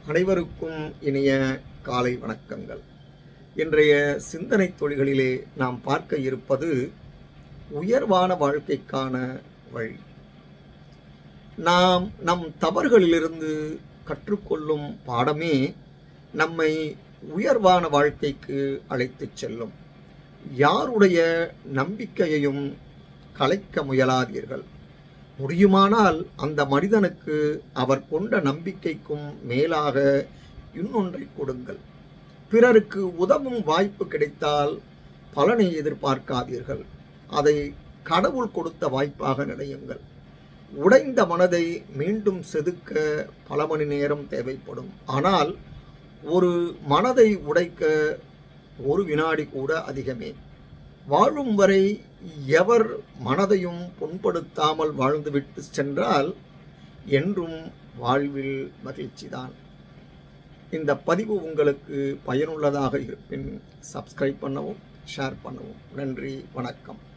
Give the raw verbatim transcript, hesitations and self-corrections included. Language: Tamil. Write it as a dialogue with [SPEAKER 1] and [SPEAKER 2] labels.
[SPEAKER 1] அனைவருக்கும் இனிய காலை வணக்கங்கள். இன்றைய சிந்தனை தொழில்களிலே நாம் பார்க்க இருப்பது உயர்வான வாழ்க்கைக்கான வழி. நாம் நம் தவறுகளிலிருந்து கற்றுக்கொள்ளும் பாடமே நம்மை உயர்வான வாழ்க்கைக்கு அழைத்துச் செல்லும். யாருடைய நம்பிக்கையையும் கலைக்க முயலாதீர்கள். முடியுமானால் அந்த மனிதனுக்கு அவர் கொண்ட நம்பிக்கைக்கும் மேலாக இன்னொன்றை கொடுங்கள். பிறருக்கு உதவும் வாய்ப்பு கிடைத்தால் பலனை எதிர்பார்க்காதீர்கள். அதை கடவுள் கொடுத்த வாய்ப்பாக நினையுங்கள். உடைந்த மனதை மீண்டும் செதுக்க பல மணி நேரம் தேவைப்படும். ஆனால் ஒரு மனதை உடைக்க ஒரு வினாடி கூட அதிகமே. வாழும் வரை எவர் மனதையும் புண்படுத்தாமல் வாழ்ந்துவிட்டு சென்றால் என்றும் வாழ்வில் மகிழ்ச்சிதான். இந்த பதிவு உங்களுக்கு பயனுள்ளதாக இருப்பின் சப்ஸ்கிரைப் பண்ணவும், ஷேர் பண்ணவும். நன்றி, வணக்கம்.